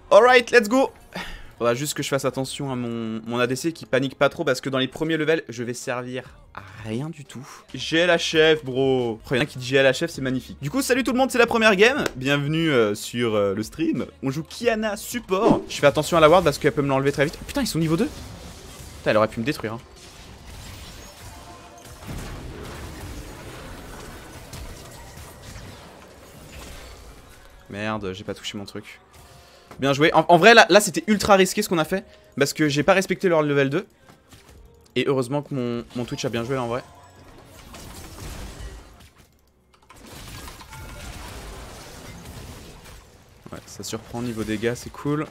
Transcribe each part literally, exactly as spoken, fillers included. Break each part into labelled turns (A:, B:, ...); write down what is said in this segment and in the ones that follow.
A: Alright, let's go. Faudra juste que je fasse attention à mon, mon A D C qui panique pas trop parce que dans les premiers levels, je vais servir à rien du tout. G L H F, bro. Il y en a qui dit G L H F, c'est magnifique. Du coup, salut tout le monde, c'est la première game. Bienvenue euh, sur euh, le stream. On joue Qiyana support. Je fais attention à la ward parce qu'elle peut me l'enlever très vite. Oh, putain, ils sont niveau deux. Putain, elle aurait pu me détruire. Hein. Merde, j'ai pas touché mon truc. Bien joué. En, en vrai, là, là c'était ultra risqué ce qu'on a fait. Parce que j'ai pas respecté leur level deux. Et heureusement que mon, mon Twitch a bien joué en vrai. Ouais, ça surprend au niveau dégâts, c'est cool.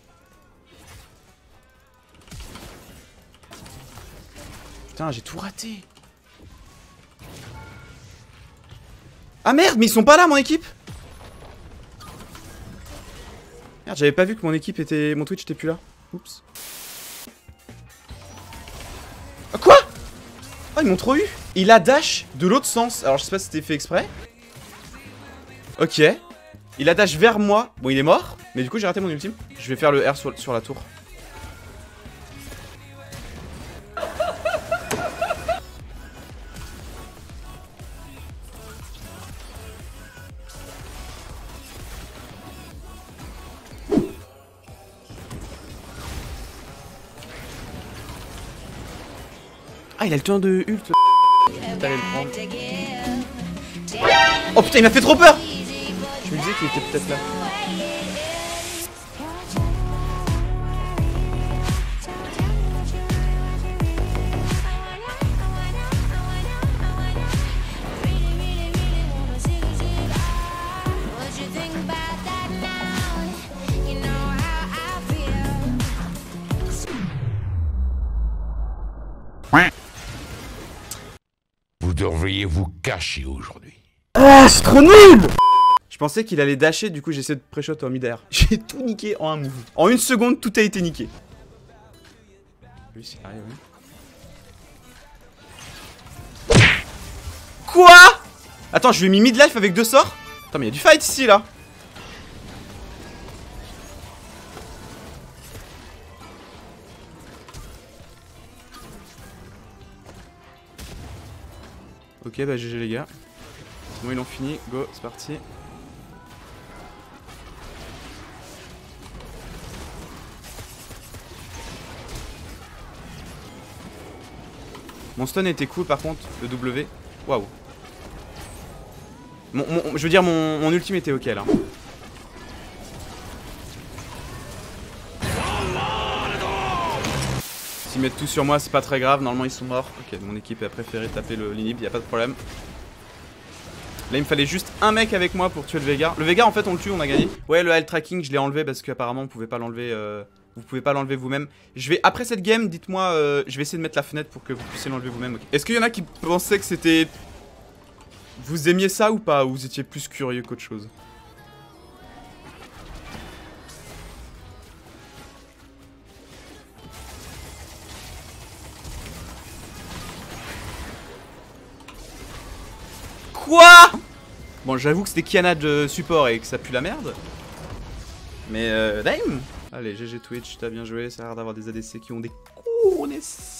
A: Putain, j'ai tout raté. Ah merde, mais ils sont pas là, mon équipe. Merde, j'avais pas vu que mon équipe était... Mon Twitch était plus là. Oups. Ah, quoi? Oh, ils m'ont trop eu. Il a dash de l'autre sens. Alors, je sais pas si c'était fait exprès. Ok. Il a dash vers moi. Bon, il est mort. Mais du coup, j'ai raté mon ultime. Je vais faire le R sur, sur la tour. Ah, il a le temps de ult. T'allais le prendre. Oh putain, il m'a fait trop peur. Je me disais qu'il était peut-être là.
B: Vous devriez vous cacher aujourd'hui.
A: Ah, c'est trop nul. Je pensais qu'il allait dasher, du coup j'essaie de pré-shot en mid-air. J'ai tout niqué en un move. En une seconde, tout a été niqué. Lui, c'est arrivé. Quoi? Attends, je lui ai mis mid-life avec deux sorts? Attends, mais il y a du fight ici, là. Ok, bah G G les gars. Bon, ils l'ont fini, go, c'est parti. Mon stun était cool par contre, le W. Waouh. Mon, mon, je veux dire, mon, mon ultime était ok là. S'ils mettent tout sur moi, c'est pas très grave, normalement ils sont morts. Ok, mon équipe a préféré taper le l'inhib, y a pas de problème. Là il me fallait juste un mec avec moi pour tuer le Veigar. Le Veigar en fait on le tue, on a gagné. Ouais, le health tracking je l'ai enlevé parce qu'apparemment on pouvait pas l'enlever. Euh, vous pouvez pas l'enlever vous-même. Je vais après cette game, dites-moi, euh, je vais essayer de mettre la fenêtre pour que vous puissiez l'enlever vous-même. Okay. Est-ce qu'il y en a qui pensaient que c'était... Vous aimiez ça ou pas? Ou vous étiez plus curieux qu'autre chose? Quoi? Bon, j'avoue que c'était Qiyana de support et que ça pue la merde. Mais euh, damn. Allez, G G Twitch, t'as bien joué. Ça a l'air d'avoir des A D C qui ont des connaissances.